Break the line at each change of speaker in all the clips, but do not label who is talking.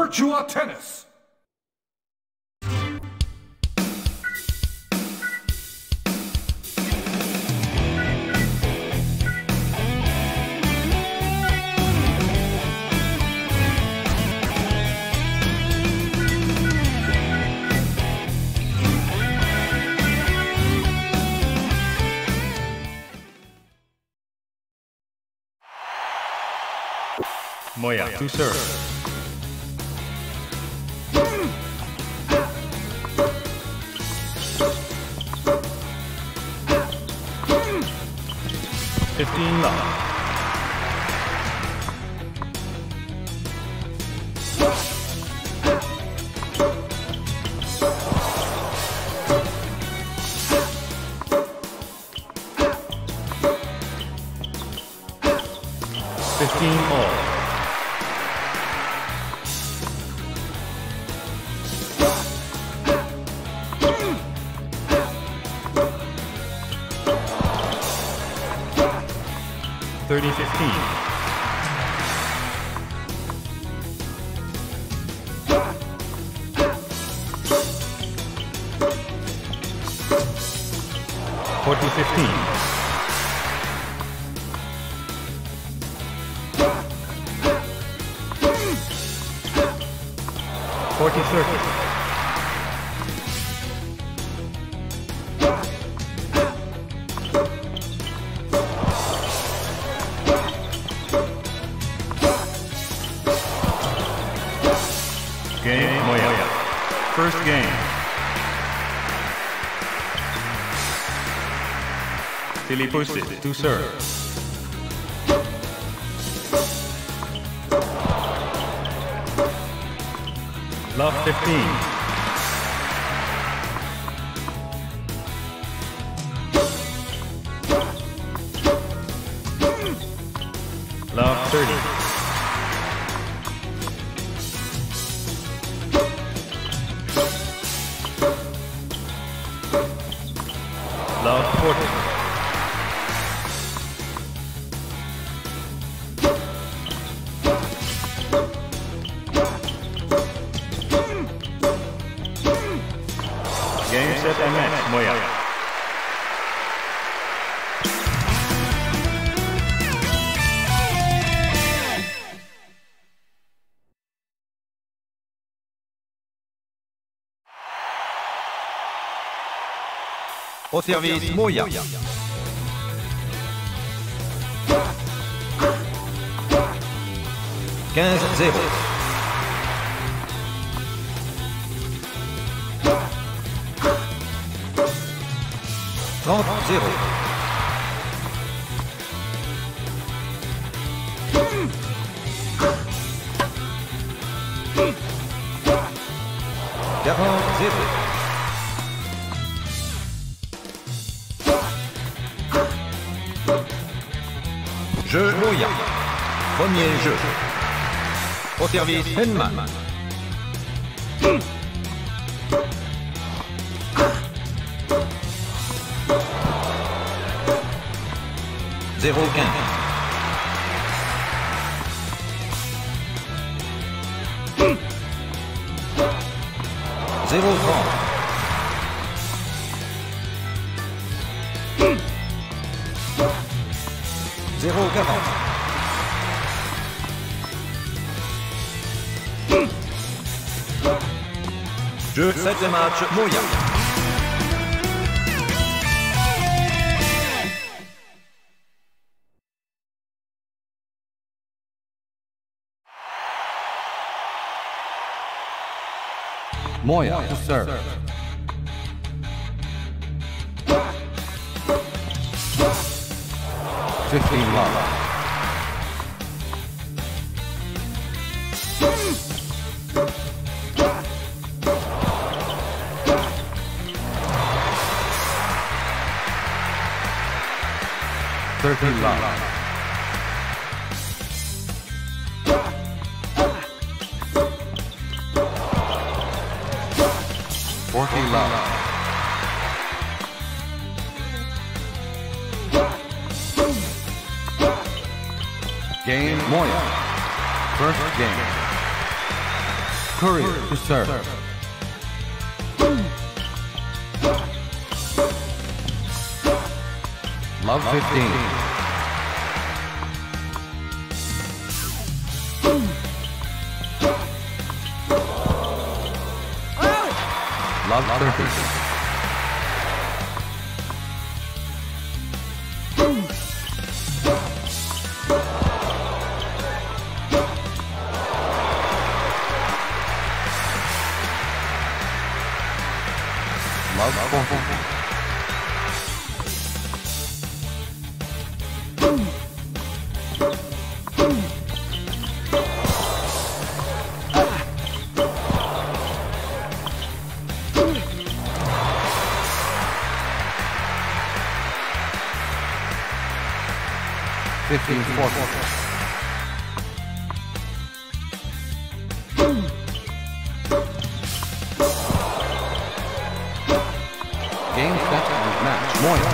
Virtua Tennis.
Moya to serve. Love. All. 30-15. Game Moya. First game. Silly Pussy to serve. Love 15. Love 30. Love 40. Game, set, and match, Moya.
Au service, Moya. 15-0. Jeu Moya. Premier jeu. Au service Henman. Zéro 15. Zéro 30. Zéro 40. Jeu 7 match Moya. Moya to serve. Love. Love. Game Moya. First game. Courier to serve. Love 15. Love 30. Love 40. Game set and match. Moya.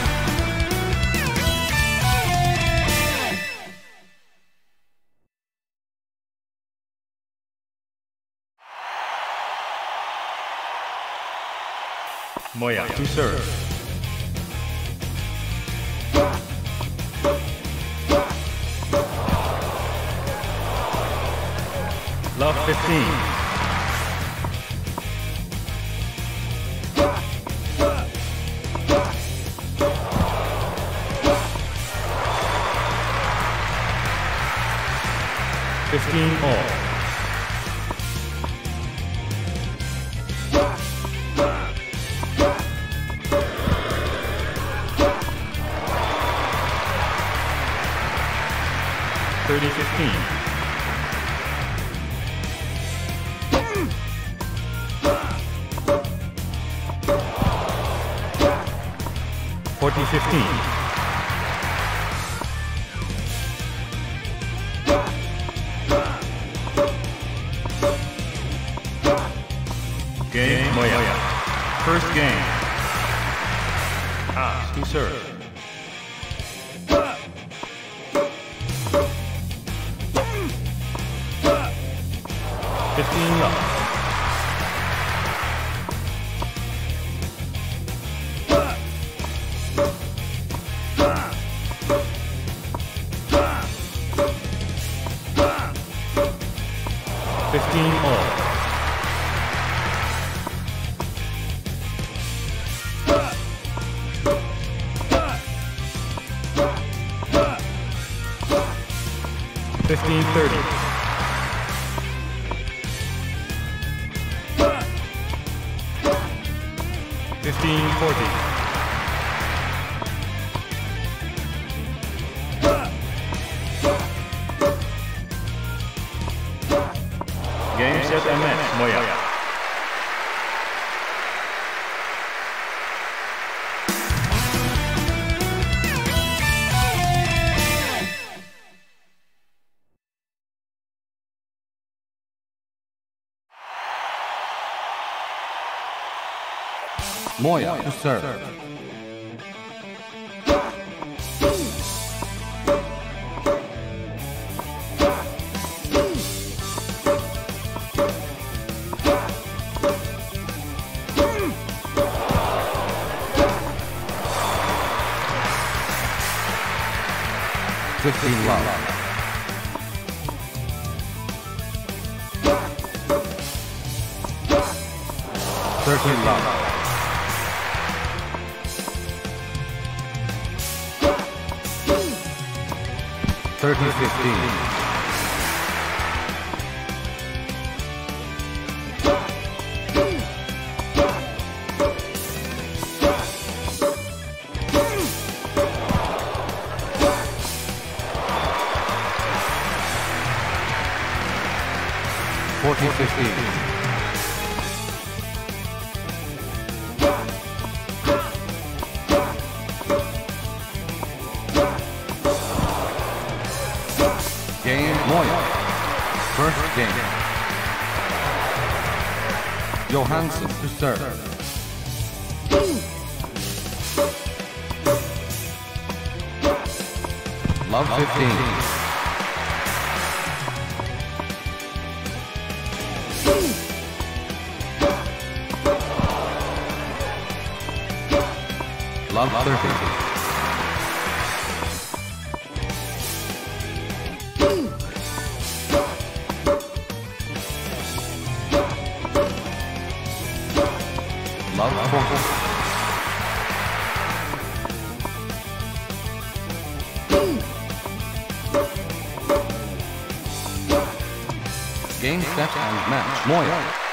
Moya to serve. Love 15. All. $30-15. $40-15. Game Moya. First game. To serve. $15 up. $15 all. $15-30. $15-40. Game, set, and match. Moya.
Moya to serve. $15 love. $13 love. $30-15. $40-15. Game Moya. First game. Johansson to serve. Love 15. Love 30. Love 40. Game set and match. Moya.